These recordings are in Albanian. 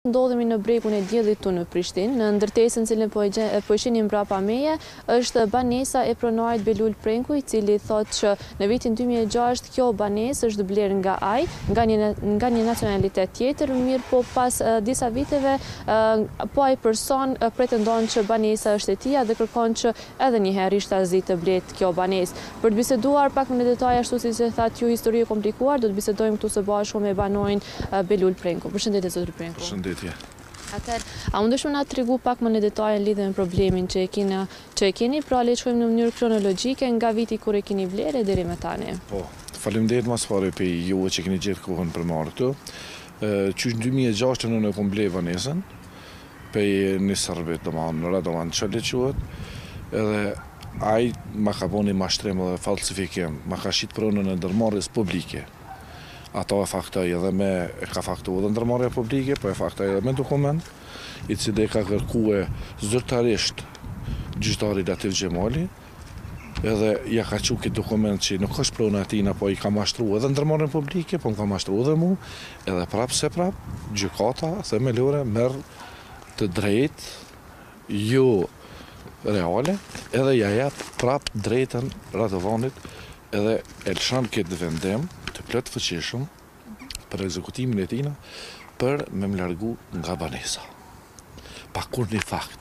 Ndodhemi në brekun e diellit tu në Prishtinë, në ndërtesën cilën po e shihni mbrapa meje, është banesa e pronarit Belul Prenku, i cili thotë që në vitin 2006 kjo banesë është blerë nga ai, nga një nacionalitet tjetër, mirë po pas disa viteve po ai person pretendon që banesa është e tij dhe kërkon që edhe një herë Ishtazi të blet kjo banesë. Për të biseduar pak më në detaj ashtu siç e thatë ju, histori e komplikuar, do të bisedojmë këtu së bashku me banorin Belul Prenku. Përshëndetje zotri Prenku. Përshëndetje. Atëherë, a mund të na tregu pak më në detaj lidhur me problemin që e keni, pra le të shkojmë në mënyrë kronologjike nga viti kur e keni blerë deri më tani. Po, faleminderit mas pari për ju që keni gjetë kohën për marrë këtu. Që në 2006 unë e kom ble banesën, për një sërbet, në Radovan Qëllit quhet, edhe ai ma ka bo një mashtrim dhe falsifikim, ma ka shqit pronën e ndërmarrjes publike. Ato e faktoj edhe me, ka faktu edhe ndërmarrja publike, po e faktoj edhe me dokument, i cili ka kërkue zyrtarisht gjyqtari Latif Gjemali, edhe ja ka qu këtë dokument që nuk është prona atina, po i ka mashtru edhe ndërmarrjen publike, po më ka mashtru edhe mu, edhe prap se prap, gjykata themelore merr të drejt, jo reale, edhe ja jep prap drejtën Radovanit, edhe e lëshon këtë vendim të plot fuqishëm për ekzekutimin e tina për me më largu nga banesa. Pa kur një fakt.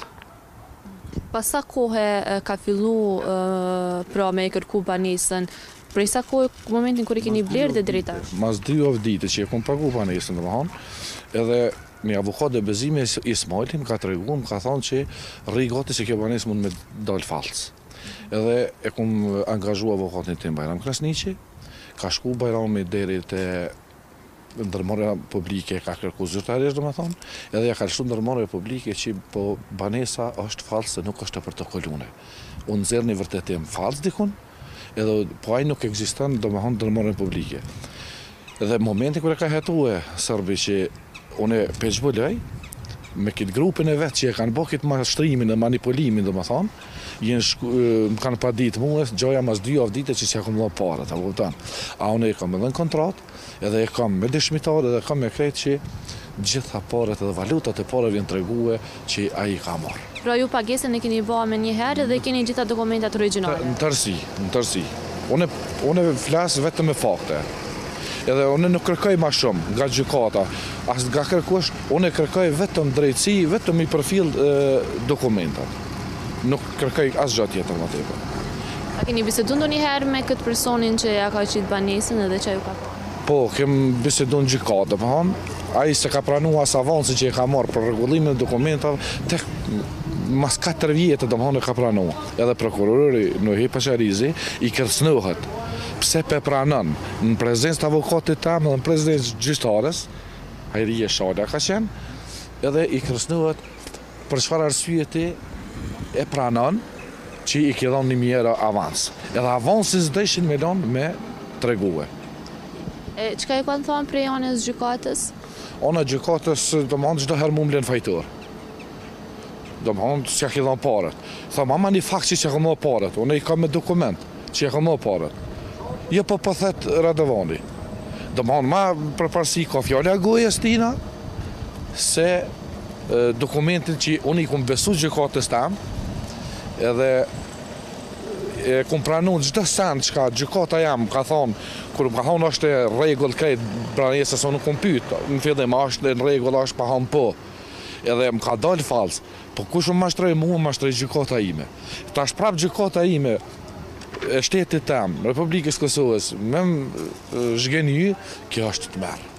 Pas sa kohë ka fillu pra me e kërku banesën, prej sa kohë momentin kur e keni blerë dhe drejta? Mas 2 vite që e kom pagu banesën, edhe një avokat e bezime Ismailin ka të regu, më ka thonë që rri gati se kjo banesë mund me dalë falsë. Edhe e kom angazhu avokatin tim Bajram Krasniqi, ka shku Bajrami deri te ndërmarrja publike, ka kërku zyrtarisht domethënë, edhe ja ka lëshu ndërmarrja publike që po banesa është falsë, nuk është e protokollune. Unë nxjerr një vërtetim fals dikun, edhe po ai nuk ekziston domethënë ndërmarrja publike. Edhe momentin kur e ka hetue serbi që unë peqbëlej, me këtë grupin e vetë që e kanë bërë këtë mashtrimin e manipulimin, domethënë, më kanë pa ditë mua, gjoja mas 2 vite që s'ja kom dhënë parët, a kupton. A unë e kam edhe në kontratë, edhe e kam me dëshmitar, edhe kam me krejt që gjitha parët edhe valutat e parët vjen tregue që ai ka marrë. Pra ju pagesën e keni bërë me një herë dhe keni gjitha dokumentat origjinale? Në tërsi. Unë flas vetëm me fakte. Edhe unë nuk kërkoj ma shumë nga gjykata, as nga kërkush, unë kërkoj vetëm drejtësi, vetëm i përfill dokumentat. Nuk kërkoj asgjë tjetër më tepër. A keni bisedu ndonjëherë me këtë personin që ja ka qit banesën edhe që ju ka? Po, kem bisedu në gjykatë, ai se ka pranuar as avansi që e ka marrë për rregullimin e dokumentave, tek mas 4 vjetë domethënë ka pranuar. Edhe prokurori Nuhi Pasharizi i kërcënohet. Pse pe pranon në prezencë të avokatit tam dhe në prezencë gjyqtares, Hajrije Shala ka qenë, edhe i kërcënohet për çfarë arsye ti e pranon që i ke dhënë 1000 euro avans. Edhe avansin s'deshin me lënë me tregue. Çka e kanë thonë prej anës gjykatës? Ana gjykatës domethënë çdo herë më mblen fajtor. Domethënë s'ja ke dhënë parët. Tha mama një fakt që s'ja ke dhënë parët, unë i kam me dokument që ja ka dhënë parët. Jo po thet Radovani. Domethënë ma përparësi ka fjala gojes tina se dokumentin që unë i kom besu gjykatës tam, edhe e kom pranu çdo send çka gjykata jam ka thonë, kur ka thonë është rregull krejt banesës, unë kom pyet, në fillim është në rregull, është pa hom po. Edhe më ka dalë fals. Po kush më mashtroi mua, mashtroi gjykata ime. Tash prap gjykata ime e shtetit tam, Republikës Kosovës, me zhgeni, kjo është të merë.